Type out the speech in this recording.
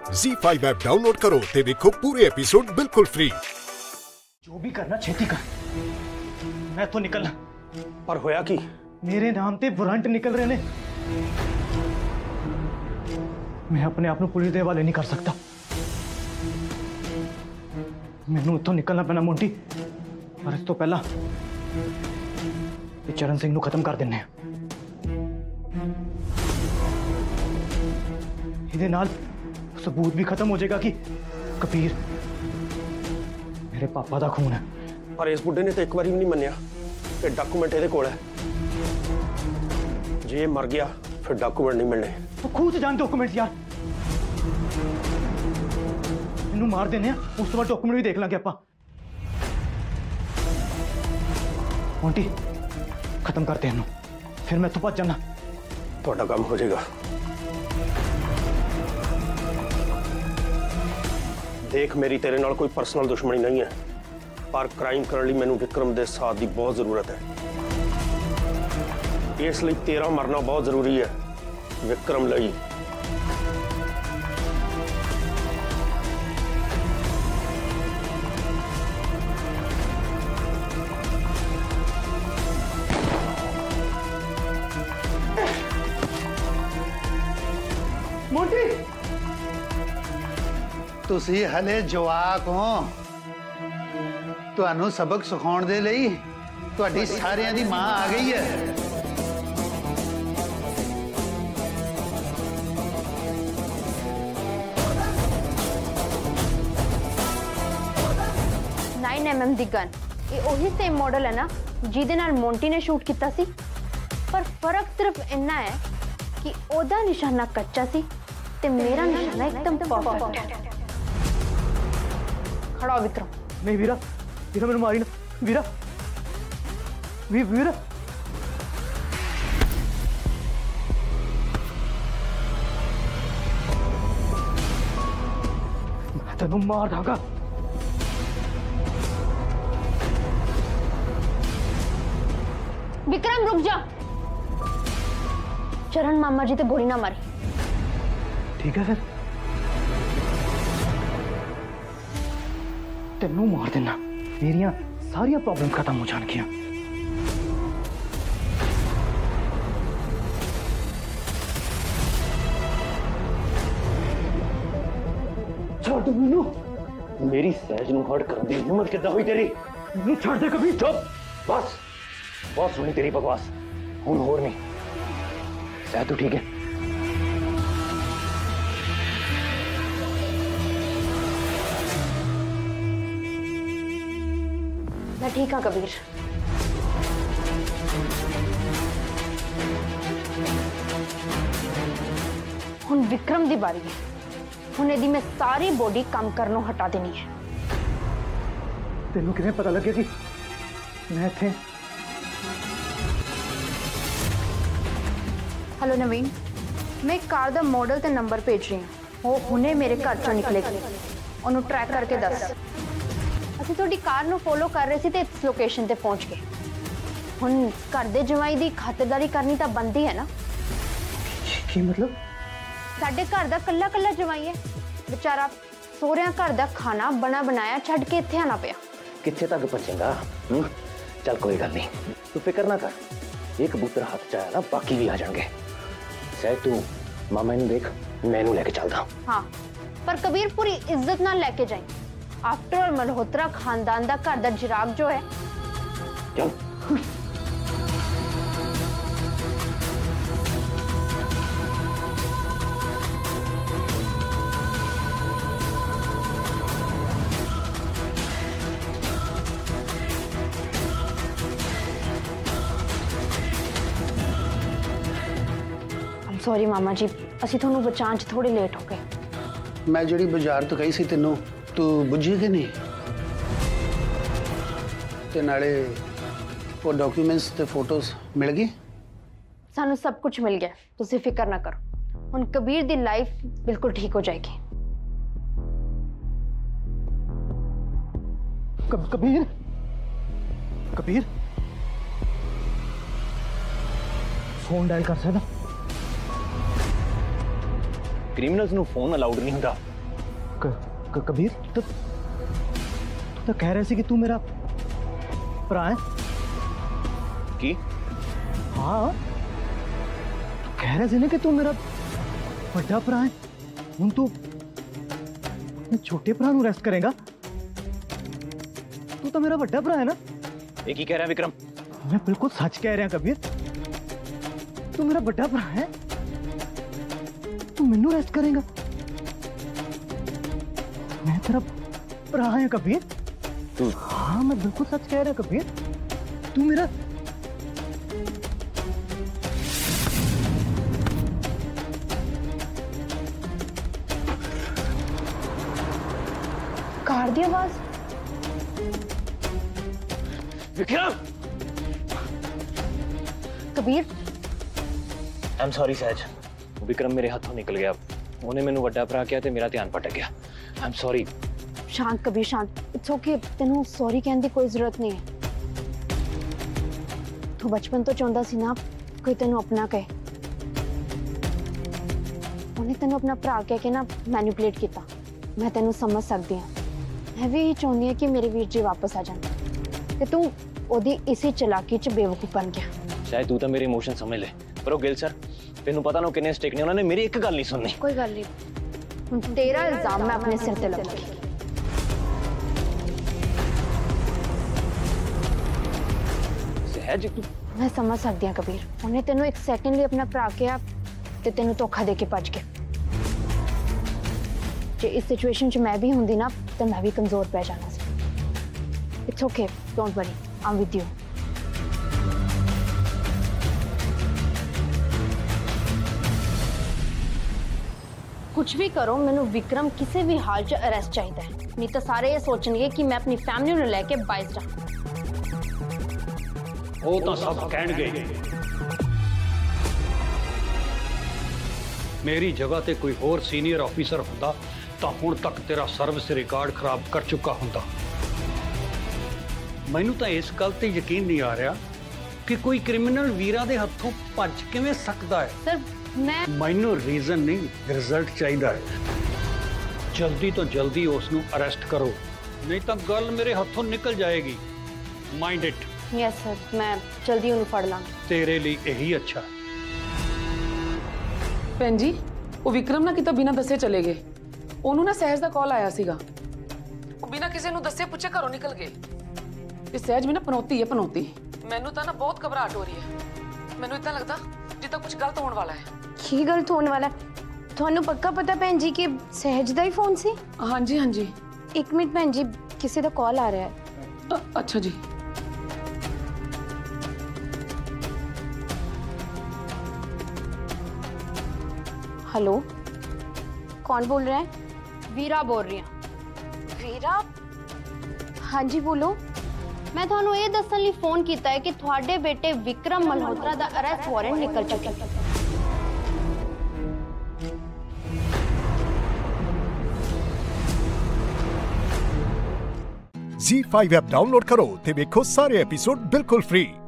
ZEE5 app download करो ते देखो पूरे एपिसोड बिल्कुल फ्री। जो भी करना छेती कर, मैं तो निकलना। पर होया की मेरे नाम ते वारंट निकल रहे ने। मैं अपने आप को पुलिस दे हवाले नहीं कर सकता। मैनू इत्थों निकलना पैना मोंटी, पर इस तो पहला चरण सिंह नू खत्म कर देने। इहदे नाल सबूत भी खत्म हो जाएगा कि कबीर मेरे पापा दा खून है। पर इस बुढ़े ने तो एक बार भी नहीं मन्निया कि डॉक्यूमेंट ਇਹਦੇ ਕੋਲ है। जे ये मर गया फिर डॉक्यूमेंट नहीं मिलने। तो खुद जान डॉक्यूमेंट यार, इनू मार देने उस तो बाद डॉक्यूमेंट भी देख लांगे आपां। मोंटी खत्म करते हैं, फिर मैं तो भज जाना। थोड़ा काम हो जाएगा। देख मेरी तेरे नाल कोई पर्सनल दुश्मनी नहीं है, पर क्राइम करने लिए मैनू विक्रम के साथ की बहुत जरूरत है। इसलिए तेरा मरना बहुत जरूरी है विक्रम लई। मोंटी तुसी हले जवाक हो, तुहानू सबक सिखाउण दे लई तुहाडी सारियां दी मां आ गई है। 9mm दी गन ये ओही सेम मॉडल है ना जिहदे नाल मोंटी ने शूट किया सी, पर फर्क सिर्फ इन्ना है कि ओदा निशाना कच्चा सी ते मेरा निशाना एकदम परफेक्ट है। खड़ा हो विक्रम। नहीं वीरा, वीरा मैंने मारी ना। वीरा वीरा मैं तेनू मार दांगा। विक्रम रुक जा। चरण मामा जी ते गोली ना मारी। ठीक है फिर तेनू मार देना, मेरिया सारिया प्रॉब्लम खत्म हो जाएंगियां। छोड़ मैनू। मेरी सहज नू हर्ट कर दी हिम्मत कितना हुई तेरी? मैनू छोड़ दे कभी। चुप बस, बहुत सुनी तेरी बकवास, हुण होर नहीं। सह तू ठीक है? मैं ठीक हाँ कबीर। हुण विक्रम दी बारी है। हुण इहदी मैं सारी बॉडी काम करनों हटा देनी है। तेनू किवें पता लगे कि मैं इत्थे? हेलो नवीन, मैं एक कार दा मॉडल ते नंबर भेज रही हूँ। वो हुणे मेरे घर चों निकलेगी। उन्हों ट्रैक करके दस। ਅਸੀਂ ਤੁਹਾਡੀ ਕਾਰ ਨੂੰ ਫੋਲੋ ਕਰ ਰਹੇ ਸੀ ਤੇ ਇਸ ਲੋਕੇਸ਼ਨ ਤੇ ਪਹੁੰਚ ਗਏ। ਹੁਣ ਘਰ ਦੇ ਜਵਾਈ ਦੀ ਖਾਤਰਦਾਰੀ ਕਰਨੀ ਤਾਂ ਬੰਦੀ ਹੈ ਨਾ। ਕੀ ਮਤਲਬ? ਸਾਡੇ ਘਰ ਦਾ ਕੱਲਾ ਕੱਲਾ ਜਵਾਈ ਹੈ ਵਿਚਾਰਾ, ਸੋਹਰਿਆਂ ਘਰ ਦਾ ਖਾਣਾ ਬਣਾ ਬਣਾਇਆ ਛੱਡ ਕੇ ਇੱਥੇ ਆਣਾ ਪਿਆ। कितने तक बचेगा? चल कोई गल नहीं, तू फिक्र ना कर। एक कबूतर हाथ च आया ना बाकी भी आ जाएंगे। सह तू मामा इन्हू देख, मैं इन्हू लेके चलदा। हाँ पर कबीर पूरी इज्जत नाल लेके जाए। आफ्टर ऑल मल्होत्रा खानदान दा घर दा जिराग जो है। चल सॉरी मामा जी, ਅਸੀਂ ਤੁਹਾਨੂੰ ਬਚਾਉਣ 'ਚ ਥੋੜੇ ਲੇਟ ਹੋ ਗਏ। मैं जिहड़ी बाजार तो कही सी तेनू, तू बुझी कि नहीं? ते नाले वो डॉक्यूमेंट्स ते फोटोज मिल गई? ਸਾਨੂੰ सब कुछ मिल गया, ਤੁਸੀਂ ਫਿਕਰ ना करो। ਹੁਣ कबीर ਦੀ लाइफ बिल्कुल ठीक हो जाएगी। कबीर कबीर फोन डायल कर सकदा? क्रिमिनल्स ਨੂੰ फोन अलाउड नहीं ਹੁੰਦਾ। कबीर तू तो कह रहे सी कि तू मेरा भरा है की हाँ तू कह रहे सी ना कि तू मेरा बड़ा भरा है हुण तू अपने छोटे भरा नूं अरेस्ट करेगा तू तो मेरा बड़ा भरा है ना एक ही कह रहा है विक्रम मैं बिल्कुल सच कह रहा कबीर तू मेरा बड़ा भरा है तू मैनू अरेस्ट करेगा मैं तेरा भरा है कबीर तू हाँ मैं बिल्कुल सच कह रहा कबीर तू मेरा कार दी आवाज Vikram Kabir I am sorry Sahaj Vikram मेरे हाथों निकल गया उन्हें मैनू वड्डा भरा किया ते मेरा ध्यान भटक गया आई एम सॉरी शांत कबीर शांत इट्स ओके तेनू सॉरी कहने की कोई जरूरत नहीं है तू बचपन तो चाहता सी ना कोई तेनू अपना कहे उन्हें तेनू अपना भरा कह के ना मैनिपुलेट किया मैं तेनू समझ सकती हाँ मैं भी यही चाहती हूँ कि मेरे वीर जी वापस आ जाए ते तू ओदी इसी चलाकी च बेवकूफ बन गया शायद तू तो मेरे इमोशन समझ ले पर वो गिल सर तेनू पता ना किन्ने स्टिक ने उन्होंने मेरी एक गल नहीं सुननी कोई गल नहीं हुण तेरा इल्जाम मैं अपने सिर ते लगाऊंगी सहज तू मैं समझ सकती हाँ कबीर उन्हें तेनू एक सेकंड लिए अपना भरा के ते तेनू धोखा दे के भज गया जे इस सिचुएशन च मैं भी होंदी ना तो मैं भी कमजोर पै जाना see it's okay don't worry I am with you कुछ भी करो मैनू विक्रम किसी भी हाल च अरेस्ट चाहिए है नहीं तो सारे ये सोचेंगे कि मैं अपनी फैमिली ਨੂੰ ਲੈ ਕੇ ਬਾਈਸ ਜਾ ਉਹ ਤਾਂ ਸਭ ਕਹਿਣਗੇ ਮੇਰੀ ਜਗ੍ਹਾ ਤੇ ਕੋਈ ਹੋਰ ਸੀਨੀਅਰ ਆਫੀਸਰ ਹੁੰਦਾ ਤਾਂ ਹੁਣ ਤੱਕ ਤੇਰਾ ਸਰਵਿਸ ਰਿਕਾਰਡ ਖਰਾਬ ਕਰ ਚੁੱਕਾ ਹੁੰਦਾ ਮੈਨੂੰ ਤਾਂ ਇਸ ਗੱਲ ਤੇ ਯਕੀਨ ਨਹੀਂ ਆ ਰਿਹਾ ਕਿ ਕੋਈ ਕ੍ਰਿਮੀਨਲ ਵੀਰਾਂ ਦੇ ਹੱਥੋਂ ਭੱਜ ਕਿਵੇਂ ਸਕਦਾ ਹੈ ਸਰ ਮੈਨੂੰ ਰੀਜ਼ਨ ਨਹੀਂ ਰਿਜ਼ਲਟ ਚਾਹੀਦਾ ਹੈ ਜਲਦੀ ਤੋਂ ਜਲਦੀ ਉਸ ਨੂੰ ਅਰੈਸਟ ਕਰੋ ਨਹੀਂ ਤਾਂ ਗੱਲ ਮੇਰੇ ਹੱਥੋਂ ਨਿਕਲ ਜਾਏਗੀ ਮਾਈਂਡ ਇਟ यस सर मैं जल्दी उन्हें फड़ लांगी ਤੇਰੇ ਲਈ ਇਹੀ ਅੱਛਾ ਭੈਣ ਜੀ ਉਹ ਵਿਕਰਮ ਨਾ ਕਿਤਾ ਬਿਨਾਂ ਦੱਸੇ ਚਲੇ ਗਏ ਉਹਨੂੰ ਨਾ ਸਹਿਜ ਦਾ ਕਾਲ ਆਇਆ ਸੀਗਾ ਉਹ ਬਿਨਾਂ ਕਿਸੇ ਨੂੰ ਦੱਸੇ ਪੁੱਛੇ ਘਰੋਂ ਨਿਕਲ ਗਏ ਇਹ ਸਹਿਜ ਵੀ ਨਾ ਪਨੌਤੀ ਹੈ ਪਨੌਤੀ ਮੈਨੂੰ ਤਾਂ ਨਾ ਬਹੁਤ ਘਬਰਾਹਟ ਹੋ ਰਹੀ ਹੈ ਮੈਨੂੰ ਇਦਾਂ ਲੱਗਦਾ ਜਿੱਦਾਂ ਕੁਝ ਗਲਤ ਹੋਣ ਵਾਲਾ ਹੈ ਕੀ ਗਲਤ ਹੋਣ ਵਾਲਾ ਤੁਹਾਨੂੰ ਪੱਕਾ ਪਤਾ ਭੈਣ ਜੀ ਕਿ ਸਹਿਜ ਦਾ ਹੀ ਫੋਨ ਸੀ ਹਾਂਜੀ ਹਾਂਜੀ ਇੱਕ ਮਿੰਟ ਭੈਣ ਜੀ ਕਿਸੇ ਦਾ ਕਾਲ ਆ ਰਿਹਾ ਹੈ ਅੱਛਾ ਜੀ हेलो कौन बोल रहा है वीरा बोल रही हूँ वीरा हाँ जी बोलो मैं थानू ये दसन लई फोन किया है कि थोड़े बेटे विक्रम मल्होत्रा दा अरेस्ट वारंट निकल चुका Z5 ऐप डाउनलोड करो ते देखो सारे एपिसोड बिल्कुल फ्री।